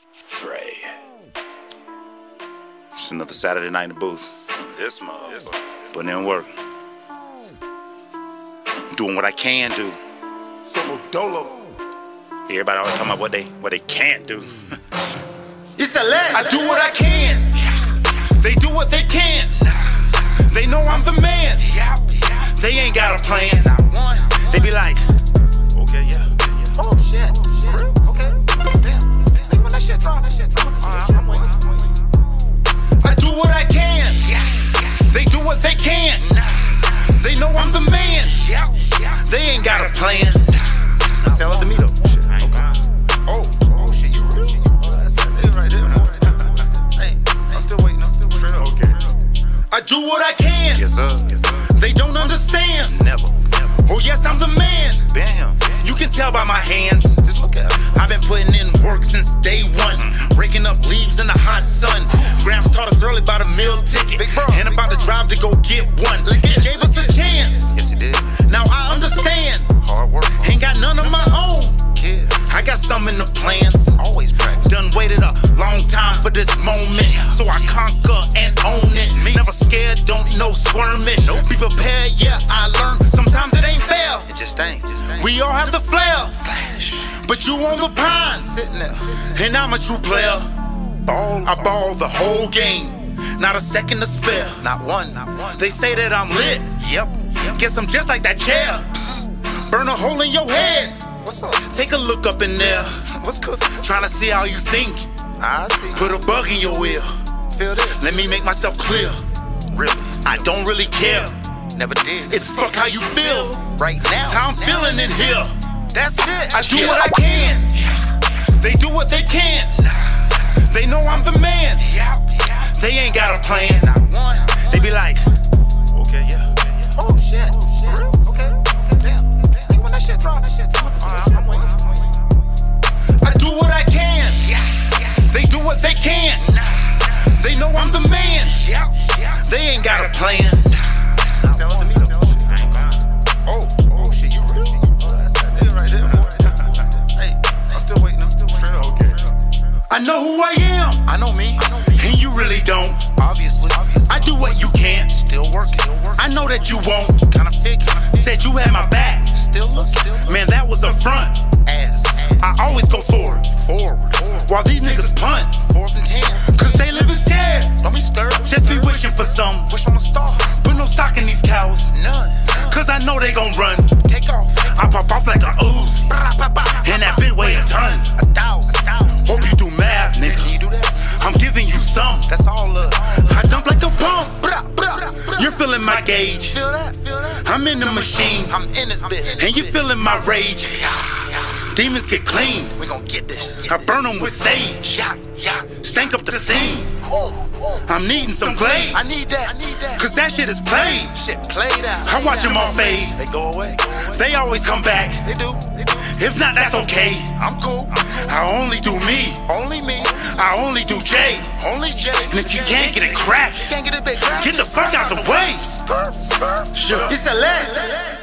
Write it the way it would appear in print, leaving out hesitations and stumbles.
Dre. Just another Saturday night in the booth. This motherfucker. Putting in work. Doing what I can do. Solo dolo. Everybody always talking about what they can't do. It's a land. I do what I can. They do what they can. They know I'm the man. They ain't got a plan. They be like, okay, yeah. Oh shit. For real? Okay. Damn. When that shit drop, I'm waiting. I do what I can. They do what they can. They know I'm the man. They ain't got a plan. Sell it to me though. Oh shit, you real? That's it right there. Hey, I'm still waiting. Straight up. Okay. I do what I can. Yes sir. They don't understand. Never. Oh yes, I'm the man. Bam. You can tell by my hands. Just look at it. I've been putting in work since day one. Raking up leaves in the hot sun. Gramps taught us early about a meal ticket. Big bro. And about to drive to go get one. He gave us a chance. Yes he did. Now I understand. Hard work. Ain't got none of my own. Kids. I got some in the plans. Always practice. Done waited a long time for this moment. So I conquer and own it. Never scared, don't know squirming. Be prepared, yeah, I learned. Sometimes it ain't fair. It just ain't. We all have the flair. Flash. But you on the pine. Sitting there. And I'm a true player. I ball the whole game. Not a second to spare. Not one. They say that I'm lit. Yep. Guess I'm just like that chair. Burn a hole in your head. What's up? Take a look up in there. What's cooking? Trying to see how you think. I see. Put a bug in your ear. Feel this. Let me make myself clear. Really? I don't really care. Never did. It's fuck how you feel. Right now. It's how I'm feeling in here. That's it. I do what I can. They do what they can. They know I'm the man. They ain't got a plan. Not one. They be like, okay, yeah. Oh shit. For real? Okay. Damn. When that shit drop, I'm waiting. I do what I can. They do what they can. They know I'm the man. They ain't got a plan. Sell it to me though. Oh shit, you real? That's it right there. Hey, I'm still waiting. Straight up. Okay. I know who I am. I know me. And you really don't. Obviously. I do what you can't. Still working. I know that you won't. Kinda figure. Said you had my back. Still look. Man, that was a front. Ass. I always go forward. While these niggas punt. 4th and 10. Cause they living scared. Don't be scared. Just be wishing for some. Wish on a star. Put no stock in these cows. None. Cause I know they gon' run. Take off. I pop off like a ooze. And that bit weigh a ton. 1,000. Hope you do math, Can nigga. you do that? I'm giving you some. That's all love. I dump like a pump. You're feeling my gauge. Feel that? I'm in the machine. I'm in this bitch. And you feeling my rage. Demons get clean. We gon' get this. I burn them with sage. Stank up the scene. I'm needing some glade. I need that. Cause that shit is played. Shit played out. I watch them all fade. They go away. They always come back. They do. If not, that's okay. I'm cool. I only do me. Only me. I only do J. Only J. And if you can't get it cracked, Can't get it big. get the fuck out the way. Skirt. Sure. It's a lens.